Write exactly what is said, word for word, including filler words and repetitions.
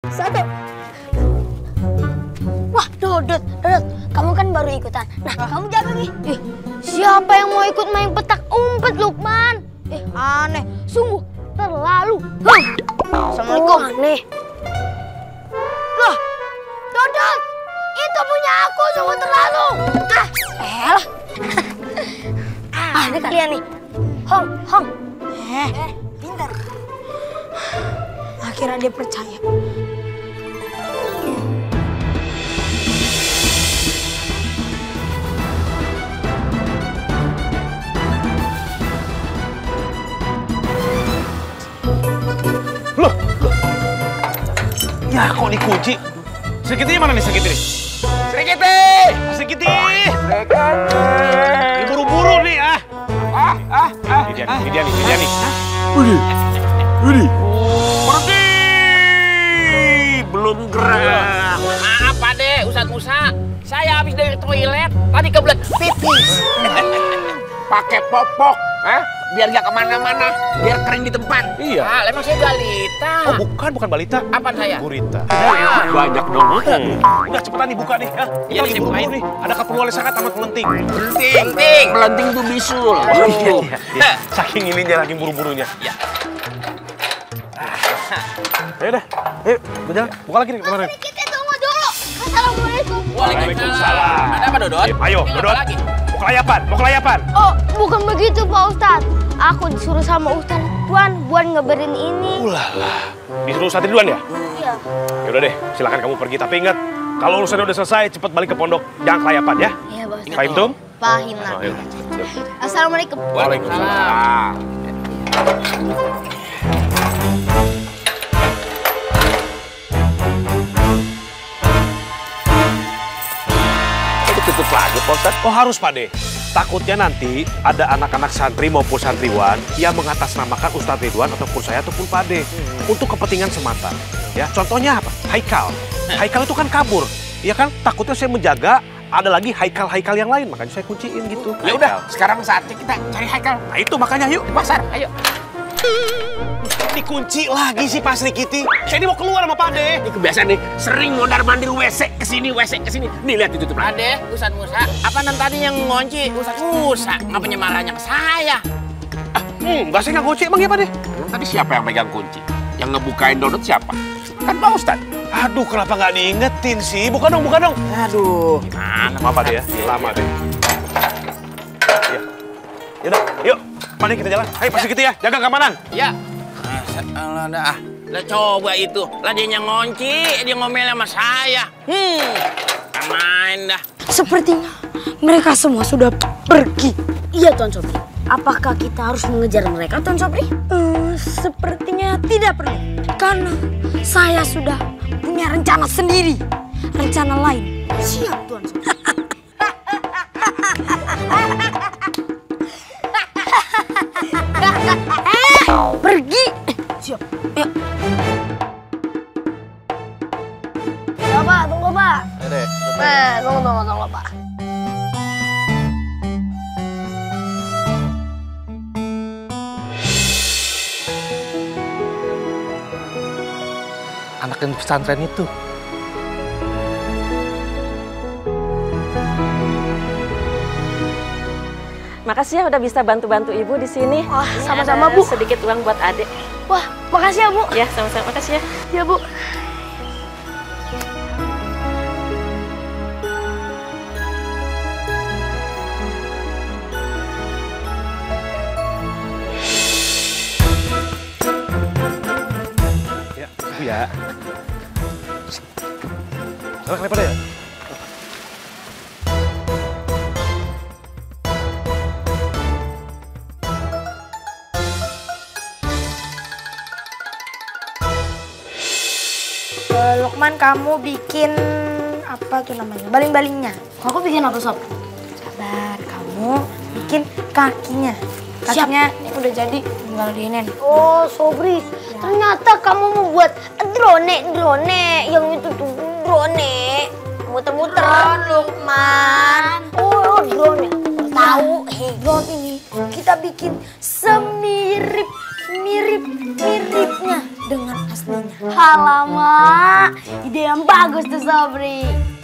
satu. Wah, Dodot, Dodot, kamu kan baru ikutan. Nah, kamu jaga nih. Eh, siapa yang mau ikut main petak umpet, Lukman? Eh, aneh, sungguh terlalu. Huh. Assalamualaikum. Oh, aneh. Loh, Dodot, itu punya aku, sungguh terlalu. Ah, elah. Ah, ini kalian nih. Hong, Hong. Eh, eh pintar. Akhirnya dia percaya. Loh, loh. Ya, kok dikunci? Sri Kitty mana nih Sri Kitty? Sri Kitty! Sri Kitty! Sri Kitty! Buru-buru nih, ah. Ah, ah, ah. Ini dia nih, ini dia nih, ini dia nih. Widih, widih. Pergi! Belum gerak. Maaf, Pak De, Ustadz Musa. Saya habis dari toilet, tadi kebelet pipis. Pakai popok, eh? Biar gak kemana-mana, biar kering di tempat. Iya. Ah, emang saya balita. Oh, bukan, bukan balita. Apaan saya? Gurita. Banyak dong. Hmm. Udah cepetan dibuka nih, ha? Kita Iya, lagi dibukain. buru-buru nih. Ada keperluan sangat amat penting. Penting, Penting. melenting tuh bisul. Oh, iya, iya, iya. Saking ininya, saking buru-burunya. Ya. Ayo dah, ayo, berjalan. Buka lagi nih kemarin. Kita tunggu dulu. Assalamualaikum. Waalaikumsalam. Ada apa, Dodot? Ayo, Ini apa Dodot. lagi? Mau kelayapan, mau kelayapan. Oh, bukan begitu, Pak Ustadz. Aku disuruh sama Ustadz Tuan buat ngeberin ini. Ulala, disuruh Ustadz Ridwan ya? Iya. Yaudah deh, silakan kamu pergi. Tapi ingat, kalau urusannya udah selesai, cepat balik ke pondok. Jangan kelayapan ya. Iya, Pak Ustadz. Fahim tum? Pahim Oh, lah. ayo. Assalamualaikum. Waalaikumsalam. Tutup lagi, Pak Ustadz. Oh harus Pak De. Takutnya nanti ada anak-anak santri maupun santriwan yang mengatasnamakan Ustadz Ridwan ataupun saya ataupun Pak De untuk kepentingan semata. Ya, contohnya apa? Haikal. Haikal itu kan kabur. Ya kan? Takutnya saya menjaga ada lagi haikal-haikal yang lain, makanya saya kunciin gitu. Ya udah, sekarang saatnya kita cari Haikal. Nah itu makanya yuk Di pasar, ayo. dikunci lagi sih Pak Sri Kitty. Saya ini mau keluar sama Pak De. Ini kebiasaan nih, sering mondar mandir W C kesini, W C kesini. Nih lihat ditutup Pak lagi. De, Ustadz Musa. Apa nan tadi yang ngunci Ustadz Musa? Ngapa marahnya ke saya? Ah, hmm, enggak saya nggak kunci emang ya Pak De? Emang tadi siapa yang pegang kunci? Yang ngebukain Dodot siapa? Kan Pak Ustadz. Aduh, kenapa nggak diingetin sih? Bukan dong, bukan dong. Aduh. Gimana? Maaf Pak De ya, lama deh. Ya. Yaudah, yuk. Pak De kita jalan. Ayo Pak Sri Kitty ya, jaga keamanan. Ya. Alah dah. Lah coba itu. Lah dia yang ngunci, dia ngomel sama saya. Hmm. Kan main dah. Sepertinya mereka semua sudah pergi. Iya, Tuan Sobri. Apakah kita harus mengejar mereka, Tuan Sobri? Uh, sepertinya tidak perlu. Karena saya sudah punya rencana sendiri. Rencana lain. Siap, Tuan Sobri. eh, pergi. Siap. Yuk. Ya, Pak. Tunggu, Pak. Nah, tunggu, tunggu, tunggu, Pak. Anak yang pesantren itu. Makasih ya udah bisa bantu-bantu ibu di sini. Wah, Ini sama-sama, ada Bu. Sedikit uang buat adik. Wah, makasih ya, Bu. Ya, sama-sama. Makasih ya. Ya, Bu. Ya, ya. Salah kenapa ya? Uh, Lukman, kamu bikin apa tuh namanya? Baling-balingnya. Aku bikin apa, Sob? Sabar, kamu bikin kakinya. Kakinya ini udah jadi, tinggal diinin. Oh, Sobri. Ya. Ternyata kamu membuat drone, drone. Yang itu tuh drone. Muter-muter. Drone, Lukman. Oh, drone. Tahu, hei, drone ini kita bikin semirip mirip miripnya dengan aslinya. Halamak, ide yang bagus tuh Sobri.